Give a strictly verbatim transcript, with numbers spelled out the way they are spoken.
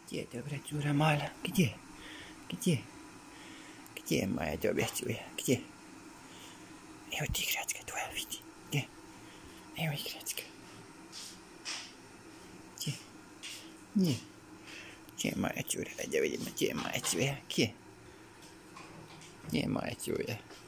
Где добрая Джура Мала? Где? Где? Где моя добрая Джура? Где? И вот играчка твоя, види. Где? И вот играчка. Где? Где? Где моя Джура? Где моя Джура? Где? Где моя Джура?